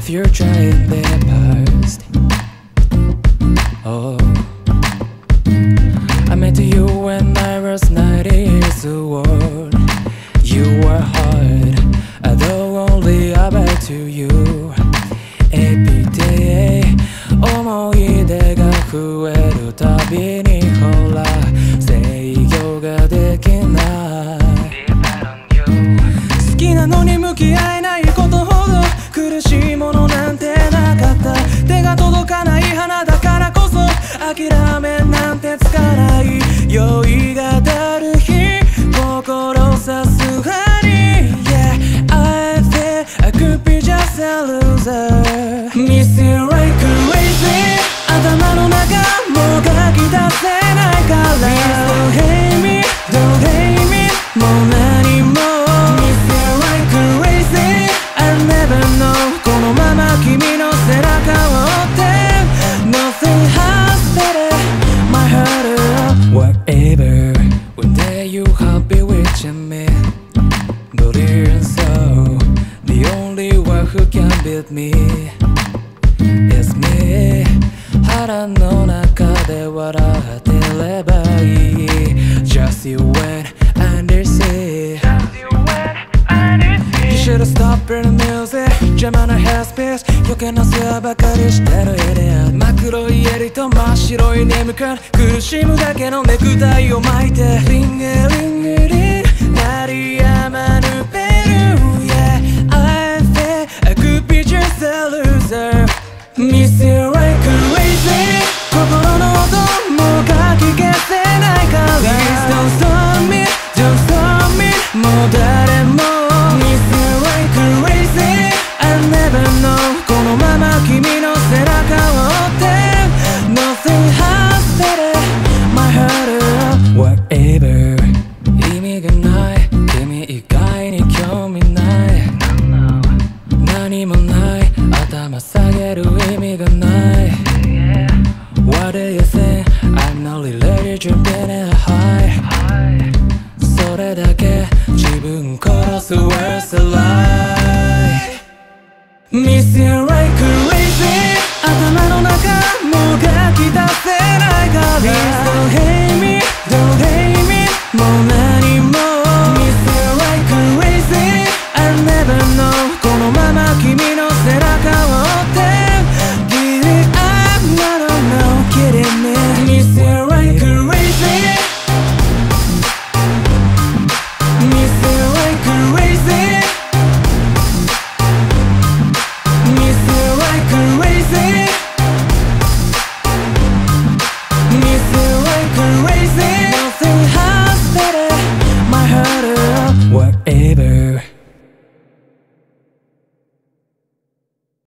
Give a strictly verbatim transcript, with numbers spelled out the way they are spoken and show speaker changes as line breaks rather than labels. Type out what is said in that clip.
future in the past. Oh, I met you when I was nineteen years old. You were hard, although only about to you. Every day 思い出が増えるたびにほら制御ができない。好きなのに向き合えないことほど苦しいものなんてなかった。手が届かない花だからこそ諦めなんてつかない。酔いが出る日心さすがに Yeah, I think I could be just a loser. Miss you like crazy. 頭の中もう書き出せないから Don't hate me, don't hate me もう何も Miss you like crazy. I'll never know このまま君の背中を追って Nothing has better my heart Whatever One day you have been witching me Brilliant soul The only one who can beat me Is me 腹の中で笑ってればいい Just you and understand You should have stopped the music 邪魔なヘアスペース余計な世話ばかりしてるイデア真っ黒い襟と真っ白い眠気苦しむだけのネクタイを巻いてリングリングリン鳴りやまぬベル Yeah, I think I could be just a loser Miss you like crazy 心の音もうかき消せないから Please don't stop me, don't stop me もう誰も Miss you like crazy I'll never know このまま君の背中を追って Nothing has better my heart Whatever 意味がない君以外に興味ない何もない頭下げる意味がない What do you think? I'm not really jumping in a high それだけ自分殺す Where's the lie? Miss you right